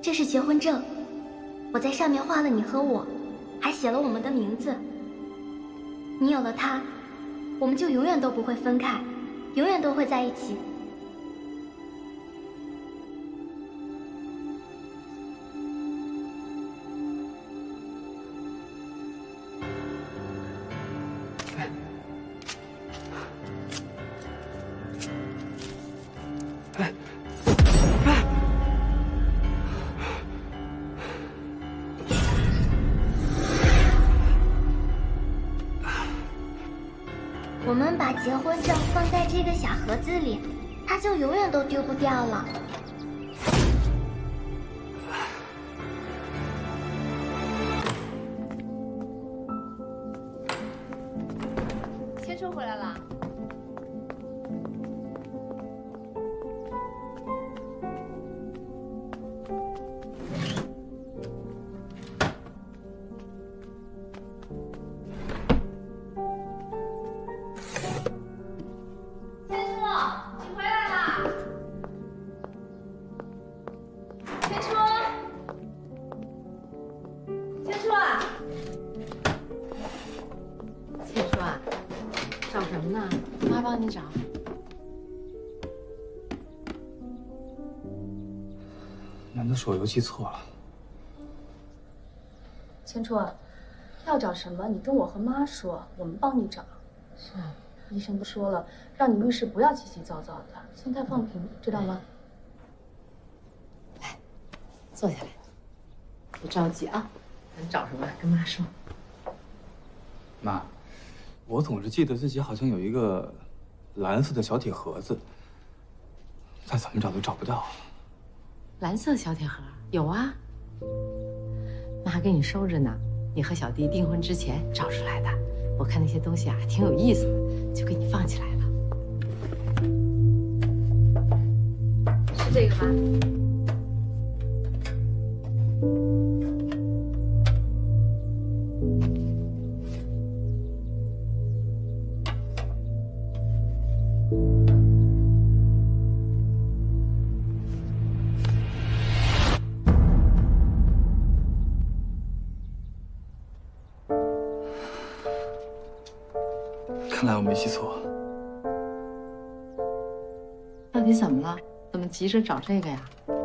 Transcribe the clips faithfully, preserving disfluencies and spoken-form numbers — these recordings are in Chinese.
这是结婚证，我在上面画了你和我，还写了我们的名字。你有了它，我们就永远都不会分开，永远都会在一起。我们把结婚证放在这个小盒子里，它就永远都丢不掉了。 千春回来了。 你找， 难道是我邮寄错了？ 千春，要找什么你跟我和妈说，我们帮你找。 是， 医生都说了，让你遇事不要急急躁躁的，心态放平，知道吗？ 来，坐下来，别着急啊。你找什么跟妈说。 妈，我总是记得自己好像有一个蓝色的小铁盒子，但怎么找都找不到。 蓝色小铁盒有啊，妈给你收着呢。你和小弟订婚之前找出来的。我看那些东西啊挺有意思的，就给你放起来了。是这个吗？ 看来我没记错。 到底怎么了？怎么急着找这个呀？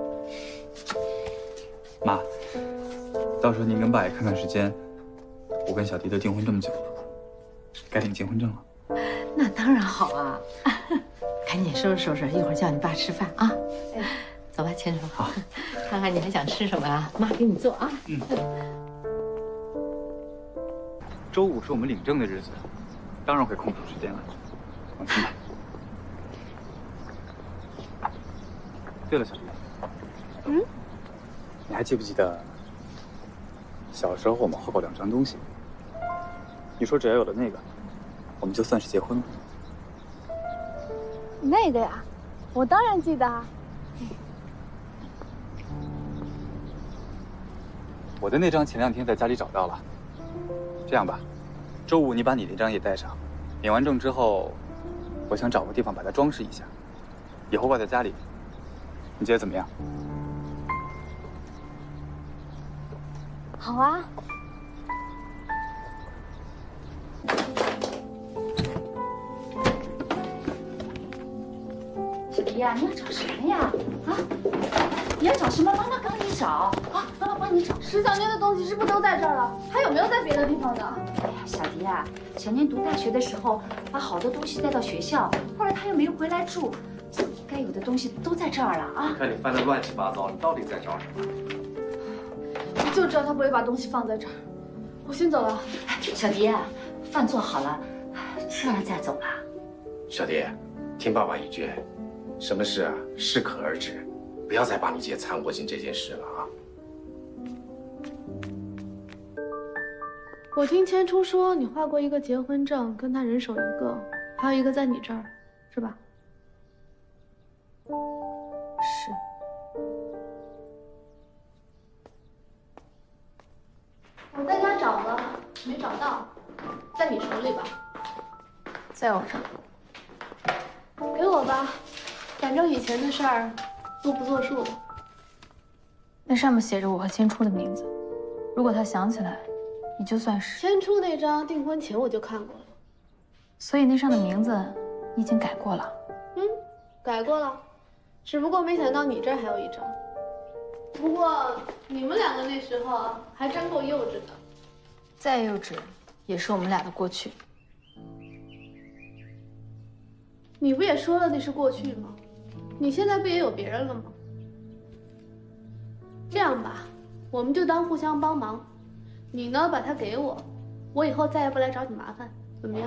妈，到时候您跟爸也看看时间。我跟小迪都订婚这么久了，该领结婚证了。 那当然好啊！赶紧收拾收拾，一会儿叫你爸吃饭啊！哎，走吧，千春。 好， 看看你还想吃什么啊？妈给你做啊。 嗯。周五是我们领证的日子，当然会空出时间来。放心吧。对了，小迪。 嗯。 你还记不记得小时候我们画过两张东西？你说只要有了那个，我们就算是结婚了。 那个呀，我当然记得啊。 我的那张前两天在家里找到了。这样吧，周五你把你那张也带上。领完证之后，我想找个地方把它装饰一下，以后挂在家里。你觉得怎么样？ 好啊。小迪呀，你要找什么呀？啊，你要找什么？妈妈帮你找啊，妈妈帮你找。石小念的东西是不是都在这儿了？还有没有在别的地方的？ 哎呀，小迪啊，小念读大学的时候把好多东西带到学校，后来他又没回来住，该有的东西都在这儿了啊。 看你翻得乱七八糟，你到底在找什么？ 我就知道他不会把东西放在这儿。我先走了。 小迪啊，饭做好了，吃完了再走吧。 小迪，听爸爸一句，什么事啊适可而止，不要再把你姐掺和进这件事了啊。 我听千初说你画过一个结婚证，跟他人手一个，还有一个在你这儿，是吧？ 是。 我在家找了，没找到，在你手里吧？在我这儿。给我吧，反正以前的事儿都不作数了。 那上面写着我和千初的名字，如果他想起来，你就算是…… 千初那张订婚前我就看过了， 所以那上的名字你已经改过了。 嗯，改过了，只不过没想到你这儿还有一张。不过你们两个那时候还真够幼稚的。 再幼稚，也是我们俩的过去。 你不也说了那是过去吗？你现在不也有别人了吗？这样吧，我们就当互相帮忙。你呢，把它给我，我以后再也不来找你麻烦，怎么样？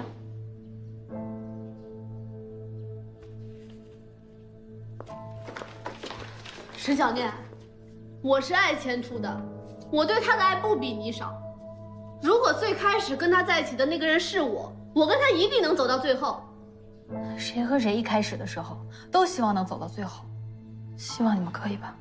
石小念，我是爱千初的，我对他的爱不比你少。如果最开始跟他在一起的那个人是我，我跟他一定能走到最后。 谁和谁一开始的时候都希望能走到最后，希望你们可以吧。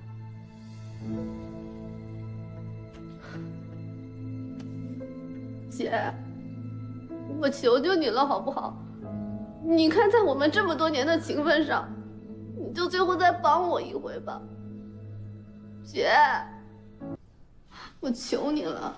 姐，我求求你了，好不好？你看，在我们这么多年的情分上，你就最后再帮我一回吧。姐，我求你了。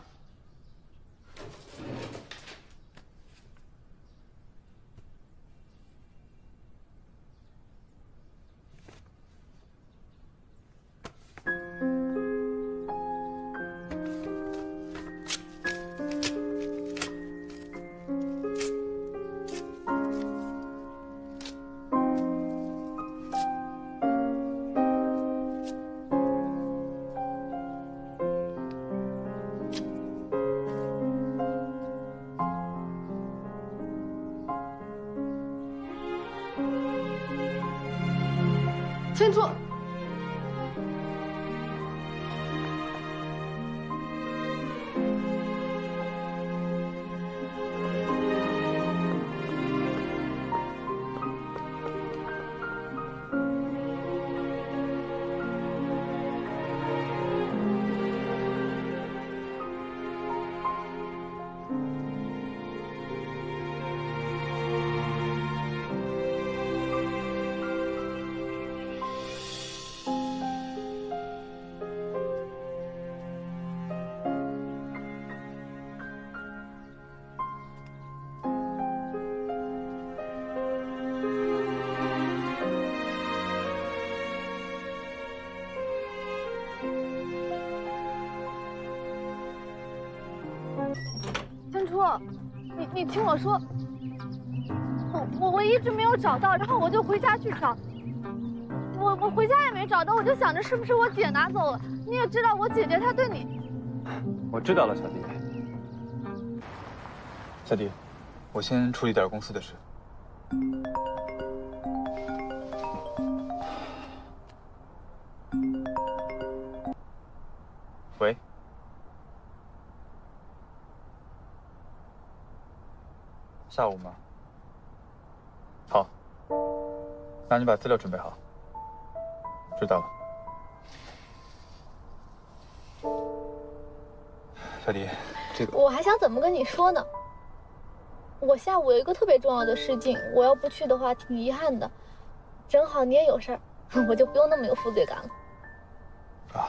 千初， 千初，你你听我说，我我我一直没有找到，然后我就回家去找，我我回家也没找到，我就想着是不是我姐拿走了。你也知道我姐姐她对你…… 我知道了，小弟。小弟，我先处理点公司的事。喂。下午吗？好，那你把资料准备好。知道了。小迪，这个我还想怎么跟你说呢？我下午有一个特别重要的事情，我要不去的话挺遗憾的。正好你也有事儿，我就不用那么有负罪感了。 啊，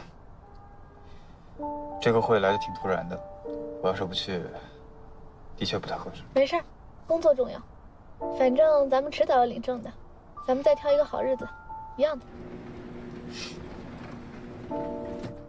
这个会来的挺突然的，我要是不去，的确不太合适。 没事儿。工作重要，反正咱们迟早要领证的，咱们再挑一个好日子，一样的。